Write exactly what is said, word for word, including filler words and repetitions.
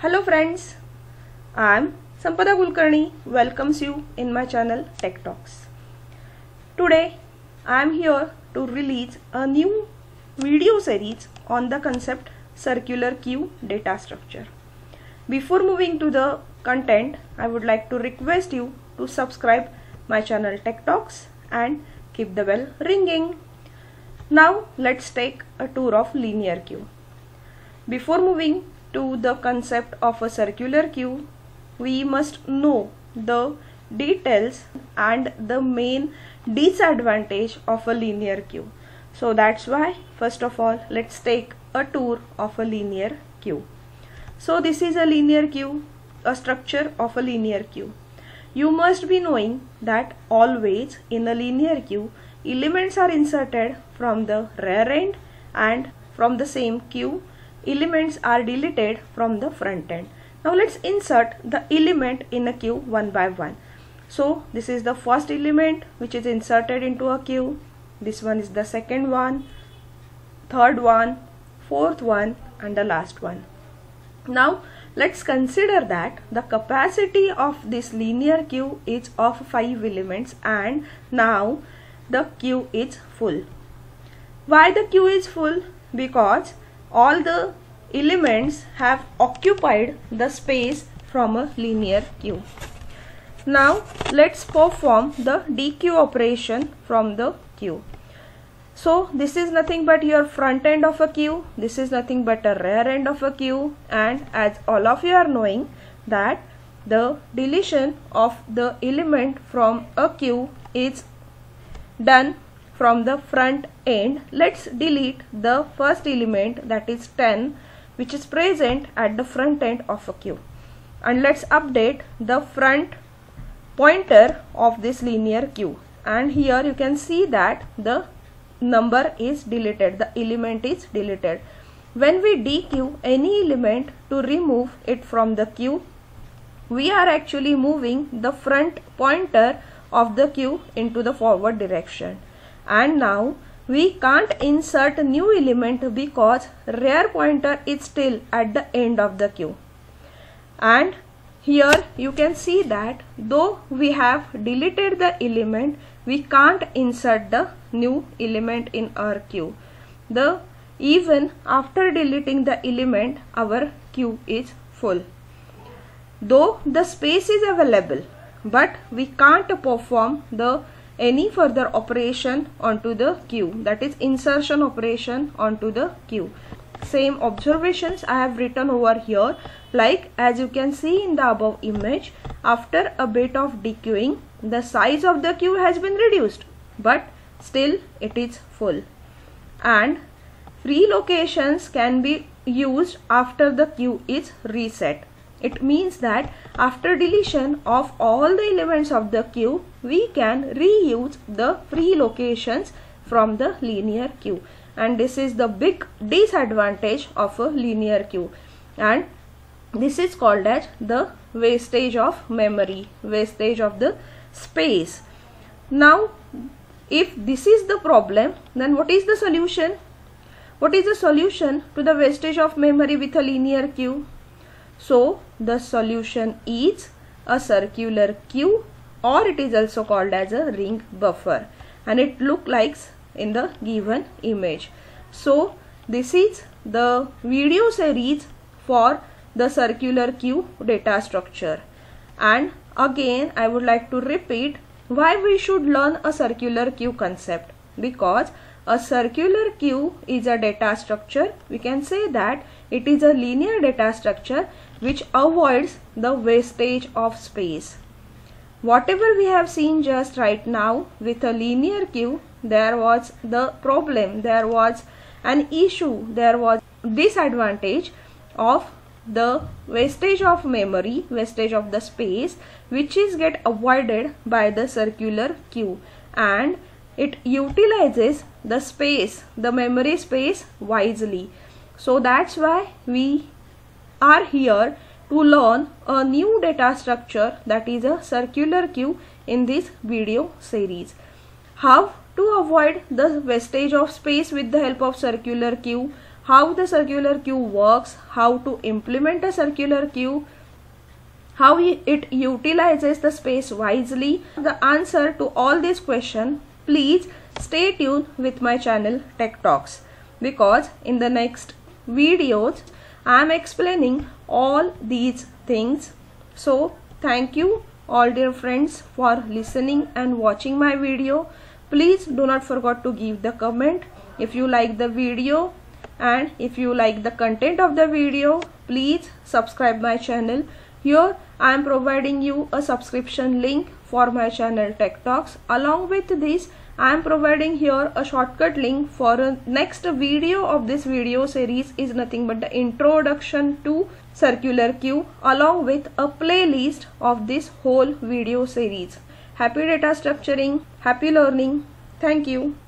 Hello friends, I am Sampada Kulkarni welcomes you in my channel Tech Talks. Today I am here to release a new video series on the concept circular queue data structure. Before moving to the content, I would like to request you to subscribe my channel Tech Talks and keep the bell ringing. Now let's take a tour of linear queue. Before moving to the concept of a circular queue, we must know the details and the main disadvantage of a linear queue. So that's why first of all let's take a tour of a linear queue. So this is a linear queue, a structure of a linear queue. You must be knowing that always in a linear queue elements are inserted from the rear end, and from the same queue elements are deleted from the front end. Now let's insert the element in a queue one by one. So this is the first element which is inserted into a queue. This one is the second one, third one, fourth one, and the last one. Now let's consider that the capacity of this linear queue is of five elements, and now the queue is full. Why the queue is full? Because all the elements have occupied the space from a linear queue. Now let's perform the dequeue operation from the queue. So this is nothing but your front end of a queue, this is nothing but a rear end of a queue, and as all of you are knowing that the deletion of the element from a queue is done from the front end. Let's delete the first element, that is ten, which is present at the front end of a queue, and let's update the front pointer of this linear queue, and here you can see that the number is deleted, the element is deleted. When we dequeue any element to remove it from the queue, we are actually moving the front pointer of the queue into the forward direction, and now we can't insert a new element because rear pointer is still at the end of the queue. And here you can see that though we have deleted the element, we can't insert the new element in our queue. The even after deleting the element, our queue is full. Though the space is available, but we can't perform the any further operation onto the queue, that is insertion operation onto the queue. Same observations I have written over here, like as you can see in the above image, after a bit of dequeuing the size of the queue has been reduced, but still it is full, and free locations can be used after the queue is reset. It means that after deletion of all the elements of the queue, we can reuse the free locations from the linear queue, and this is the big disadvantage of a linear queue, and this is called as the wastage of memory, wastage of the space. Now if this is the problem, then what is the solution? What is the solution to the wastage of memory with a linear queue? So the solution is a circular queue, or it is also called as a ring buffer, and it looks like in the given image. So this is the video series for the circular queue data structure, and again I would like to repeat why we should learn a circular queue concept. Because a circular queue is a data structure, we can say that it is a linear data structure which avoids the wastage of space. Whatever we have seen just right now with a linear queue, there was the problem, there was an issue, there was disadvantage of the wastage of memory, wastage of the space, which is get avoided by the circular queue, and it utilizes the space, the memory space wisely. So that's why we are here to learn a new data structure, that is a circular queue, in this video series. How to avoid the wastage of space with the help of circular queue, how the circular queue works, how to implement a circular queue, how it utilizes the space wisely. The answer to all these questions, please stay tuned with my channel Tech Talks, because in the next videos I am explaining all these things. So thank you all dear friends for listening and watching my video. Please do not forget to give the comment if you like the video, and if you like the content of the video, please subscribe my channel. Here I am providing you a subscription link for my channel Tech Talks. Along with this, I am providing here a shortcut link for a next video of this video series is nothing but the introduction to circular queue, along with a playlist of this whole video series. Happy data structuring, happy learning. Thank you.